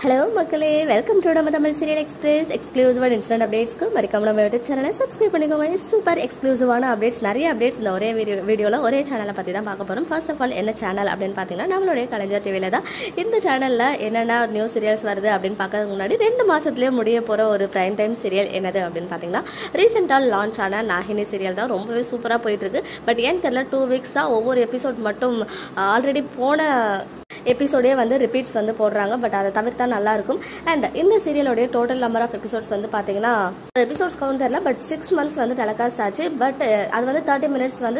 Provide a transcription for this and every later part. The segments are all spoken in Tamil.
Hello மக்களே, வெல்கம் டு நம்ம Tamil serial express exclusive and instant அப்டேட்ஸ்க்கு மறக்காம நம்ம யூடியூப் சேனலை சப்ஸ்கிரைப் பண்ணிக்கோங்க. சூப்பர் எக்ஸ்க்ளூசிவான அப்டேட்ஸ், நிறைய அப்டேட்ஸ் இந்த ஒரே வீடியோவில் ஒரே சேனலை பற்றி தான் பார்க்க போகிறோம். ஃபர்ஸ்ட் ஆஃப் ஆல் என்ன சேனல் அப்படின்னு பார்த்தீங்கன்னா நம்மளுடைய கலைஞர் டிவியில் தான். இந்த சேனலில் என்னென்ன நியூ சீரியல்ஸ் வருது அப்படின்னு பார்க்கறதுக்கு முன்னாடி 2 மாதத்துலேயே முடிய போகிற ஒரு ப்ரைம் டைம் சீரியல் என்னது அப்படின்னு பார்த்தீங்கன்னா ரீசெண்டாக லான்ச் ஆன நாகினி சீரியல் தான். ரொம்பவே சூப்பராக போயிட்டுருக்கு. பட் ஏன்னு தெரியல, 2 வீக்ஸாக ஒவ்வொரு எபிசோட் மட்டும் ஆல்ரெடி போன எபிசோடே வந்து ரிப்பீட்ஸ் வந்து போடுறாங்க. பட் அதை தவிர்த்தா நல்லாயிருக்கும். அண்ட் இந்த சீரியலோடைய டோட்டல் நம்பர் ஆஃப் எபிசோட்ஸ் வந்து பார்த்தீங்கன்னா எபிசோட்ஸ் கவுண்ட் தெரியல, பட் 6 months வந்து டெலகாஸ்ட் ஆச்சு. பட் அது வந்து 30 minutes வந்து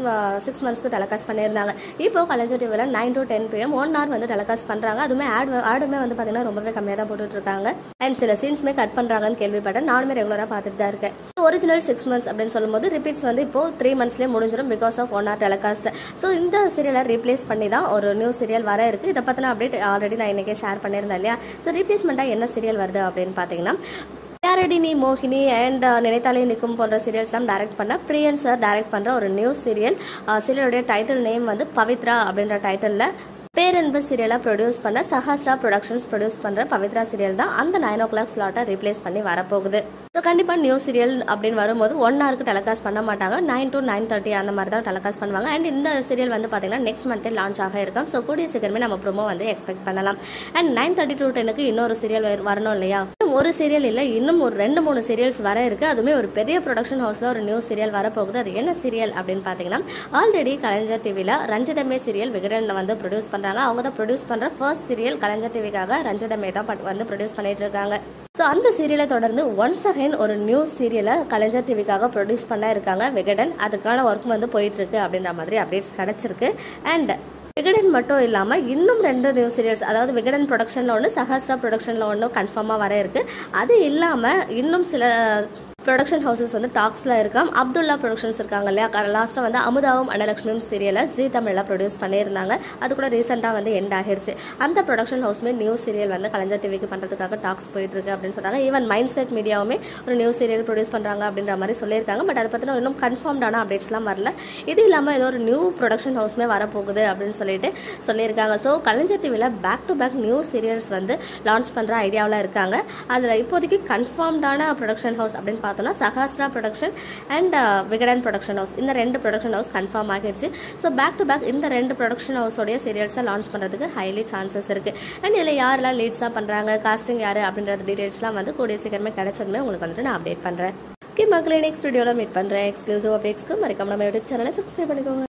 6 monthsக்கு டெலகாஸ்ட் பண்ணியிருந்தாங்க. இப்போ கலைஞர் டிவியில் 9 to 10 PM 1 hour வந்து டெலகாஸ்ட் பண்ணுறாங்க. அதுவுமே ஆடுமே வந்து பார்த்தீங்கன்னா ரொம்பவே கம்மியாக தான் போட்டுட்ருக்காங்க. அண்ட் சில சீன்ஸுமே கட் பண்ணுறாங்கன்னு கேள்விப்பட்டேன். நானுமே ரெகுலராக பார்த்துட்டு தான் இருக்கேன். ஒரிஜினல் 6 months அப்படின்னு சொல்லும்போது ரிப்பீட்ஸ் வந்து இப்போ 3 monthsலேயே முடிஞ்சிடும் because of 1 hour telecast. So இந்த சீரியலை ரீப்ளேஸ் பண்ணி தான் ஒரு நியூ சீரியல் வர இருக்கு. இதை பற்றின அப்டேட் ஆல்ரெடி நான் இன்றைக்கே ஷேர் பண்ணியிருந்தேன் இல்லையா. ஸோ ரீப்ளேஸ்மெண்ட்டாக என்ன சீரியல் வருது அப்படின்னு பார்த்தீங்கன்னா யாரடி மோகினி அண்ட் நினைத்தாலே நிற்கும் போன்ற சீரியல்ஸ்லாம் டைரக்ட் பண்ண பிரியன் சார் டைரக்ட் பண்ணுற ஒரு நியூ சீரியல். சீரியலுடைய டைட்டில் நேம் வந்து பவித்ரா அப்படின்ற டைட்டிலில் பேரன்பு சீரியலாக ப்ரொடியூஸ் பண்ண சஹஸ்ரா ப்ரொடக்ஷன்ஸ் ப்ரொடியூஸ் பண்ணுற பவித்ரா சீரியல் தான் அந்த 9 o'clock ஸ்லாட்டை ரீப்ளேஸ் பண்ணி வரப்போகுது. ஸோ கண்டிப்பாக நியூ சீரியல் அப்படின்னு வரும்போது 1 hourக்கு டெலகாஸ்ட் பண்ண மாட்டாங்க. 9 to 9:30 அந்த மாதிரி தான் டெலகாஸ்ட் பண்ணுவாங்க. அண்ட் இந்த சீரியல் வந்து பார்த்தீங்கன்னா நெக்ஸ்ட் மந்த்தே லான்ச் ஆக இருக்கும். ஸோ கூடிய சீக்கிரமே நம்ம ப்ரோமோ வந்து எக்ஸ்பெக்ட் பண்ணலாம். அண்ட் 9:30 to 10க்கு இன்னொரு சீரியல் வரணும் இல்லையா. ஒரு சீரியல் இல்லை, இன்னும் ஒரு 2-3 சீரியல்ஸ் வர இருக்கு. அதுவுமே ஒரு பெரிய ப்ரொடக்ஷன் ஹவுஸில் ஒரு நியூ சீரியல் வரப்போகுது. அது என்ன சீரியல் அப்படின்னு பார்த்தீங்கன்னா ஆல்ரெடி கலைஞர் டிவியில் ரஞ்சிதமே சீரியல் விகடன் வந்து ப்ரொடியூஸ் பண்ணுறாங்க. அவங்க தான் ப்ரொடியூஸ் பண்ணுற ஃபர்ஸ்ட் சீரியல் கலைஞர் டிவிக்காக ரஞ்சிதமே தான் வந்து ப்ரொடியூஸ் பண்ணிட்டு இருக்காங்க. ஸோ அந்த சீரியலை தொடர்ந்து ஒன்ஸ் அகைன் ஒரு நியூ சீரியலை கலைஞர் டிவிக்காக ப்ரொடியூஸ் பண்ண இருக்காங்க விகடன். அதுக்கான ஒர்க் வந்து போயிட்டு இருக்கு அப்படின்ற மாதிரி அப்டேட்ஸ் கிடைச்சிருக்கு. அண்ட் விகடன் மட்டும் இல்லாமல் இன்னும் 2 நியூ சீரியல்ஸ், அதாவது விகடன் ப்ரொடக்ஷனில் ஒன்று சஹஸ்ரா ப்ரொடக்ஷனில் ஒன்று கன்ஃபார்மாக வர இருக்கு. அது இல்லாமல் இன்னும் சில ப்ரொடக்ஷன் ஹவுசஸ் வந்து டாக்ஸில் இருக்காம். அப்துல்லா ப்ரொடக்ஷன்ஸ் இருக்காங்க இல்லையா. லாஸ்ட்டாக வந்து அமுதாவும் அனலட்சுமியும் சீரியலை ஜி தமிழில் ப்ரொடியூஸ் பண்ணியிருந்தாங்க. அது கூட ரீசெண்டாக வந்து எண்ட் ஆகிடுச்சு. அந்த ப்ரொடக்ஷன் ஹவுஸ்மே நியூ சீரியல் வந்து கலைஞர் டிவிக்கு பண்ணுறதுக்காக டாக்ஸ் போயிட்டு இருக்கு அப்படின்னு சொல்கிறாங்க. ஈவன் மைண்ட் செட் மீடியாவுமே ஒரு நியூ சீரியல் ப்ரொடியூஸ் பண்ணுறாங்க அப்படின்ற மாதிரி சொல்லியிருக்காங்க. பட் அதை பற்றின இன்னும் கன்ஃபார்ம்டான அப்டேட்ஸ்லாம் வரல. இது இல்லாமல் ஏதோ ஒரு நியூ ப்ரொடக்ஷன் ஹவுஸ்மே வரப்போகுது அப்படின்னு சொல்லியிருக்காங்க. ஸோ கலைஞர் டிவியில் back to back new serials வந்து லான்ச் பண்ணுற ஐடியாவில் இருக்காங்க. அதில் இப்போதைக்கு கன்ஃபார்ம்டான ப்ரொடக்ஷன் ஹவுஸ் அப்படின்னு Sahasra production and Vikatan production house, இந்த 2 ப்ரொடக்ஷன் ஹவுஸ் கன்ஃபார்ம் ஆகிடுச்சு. ஸோ பேக் டு பேக் இந்த 2 ப்ரொடக்ஷன் ஹவுஸோடைய சீரியல்ஸை லான்ச் பண்ணுறதுக்கு ஹைலி சான்சஸ் இருக்கு. அண்ட் இதில் யாரெல்லாம் லீட்ஸாக பண்ணுறாங்க, காஸ்டிங் யார் அப்படின்றது டீடைல்ஸ்லாம் வந்து கூடிய சீக்கிரமே கிடைச்சதுமே உங்களுக்கு வந்துட்டு நான் அப்டேட் பண்ணுறேன். ஓகே மக்களே, நெக்ஸ்ட் வீடியோவில் மீட் பண்ணுறேன். எக்ஸ்க்ளூசிவ் அப்டேட்ஸ்க்கு மறக்காம நம்ம யூடியூப் சேனலை சப்ஸ்கிரைப் பண்ணிக்கோங்க.